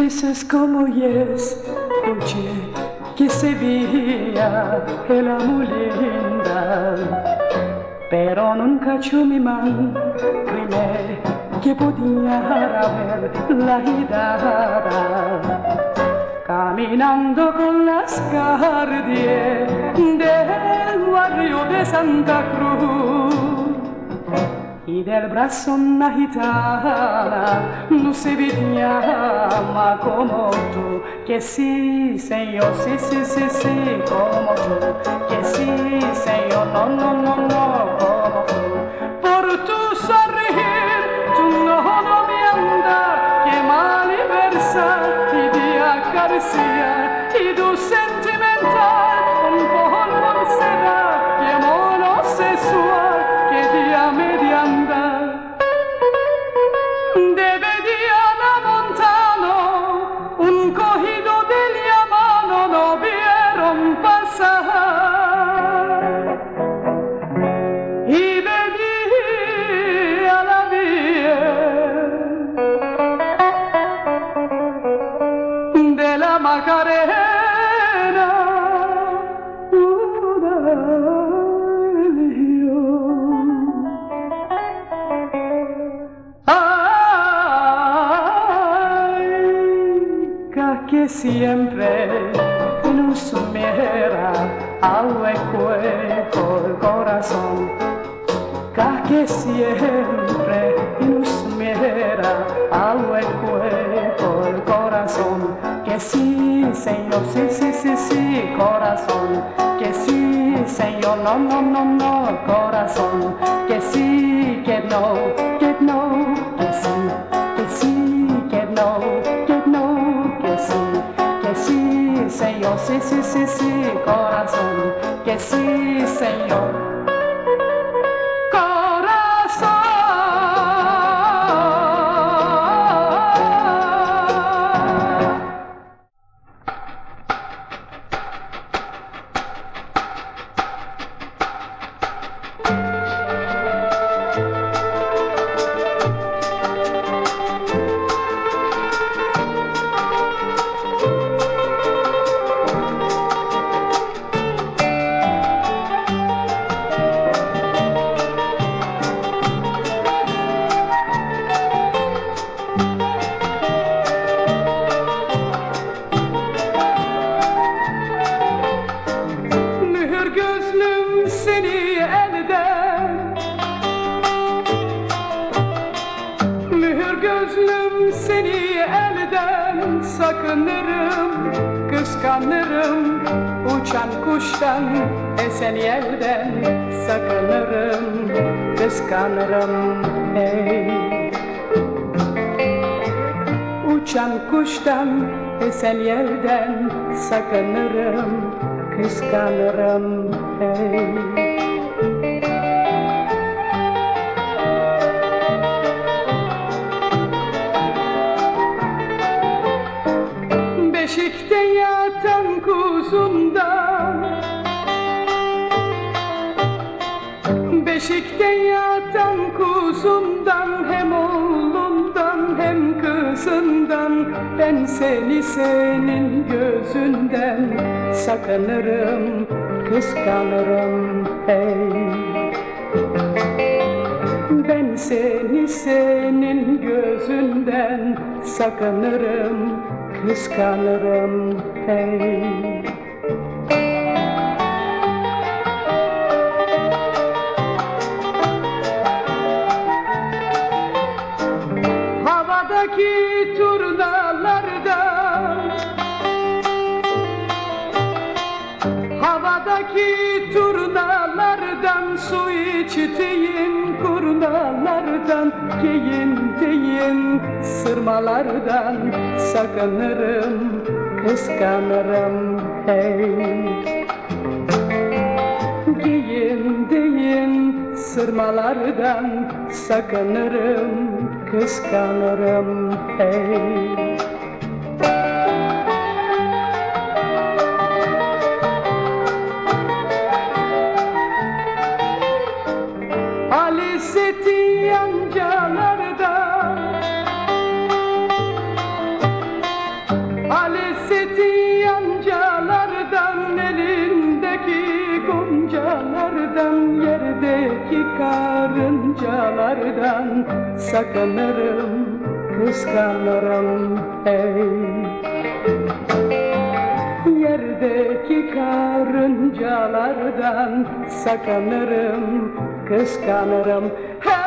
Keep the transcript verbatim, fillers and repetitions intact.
dices como es, oye, que Sevilla es la muy linda, pero nunca yo mi man creí que podía haber la hidara, caminando con las guardias del barrio de Santa Cruz. Y del brazo una gitana no se llama como tú, que sí, señor, sí, sí, sí, sí, como tú, que sí, señor, no, no, no, no, como tú. Por tu sonreír, tu no, no me anda, que mal y versa, y de acariciar, y tu sentimental, un polvo será, que mono sexual, que día media anda. Debe di alla montano, un cogido degli amano no vieron pasar. Y vedi alla via de la Macarena. Que siempre nos mira al hueco el corazón, que siempre nos mira al hueco el corazón, que sí, señor, sí, sí, sí, sí, corazón, que sí, señor, no, no, no, no, corazón, que sí, que no, que no, que sí, que sí, que no, que no, que sí. Sí, señor, sí, sí, sí, sí, corazón, que sí, señor. Sakınırım, kıskanırım, uçan kuştan, esen yelden. Sakınırım, kıskanırım, hey. Uçan kuştan, esen yelden. Sakınırım, kıskanırım, hey. Beşikte yatan kuzumdan, beşikte yatan kuzumdan, hem oğlumdan hem kızından, ben seni senin gözünden sakınırım, kıskanırım, hey. Ben seni senin gözünden sakınırım, kıskanırım, hey. Havadaki turnalardan, havadaki turnalardan, su içtiğin kurnalardan, giyindiğin sırmalardan sakınırım, kıskanırım, hey. Giyindiğin sırmalardan sakınırım, kıskanırım, hey. Alizetin yancalarda, Aliseti yancalardan, elindeki goncalardan, yerdeki karıncalardan sakınırım, kıskanırım hey. Yerdeki karıncalardan sakınırım, kıskanırım hey.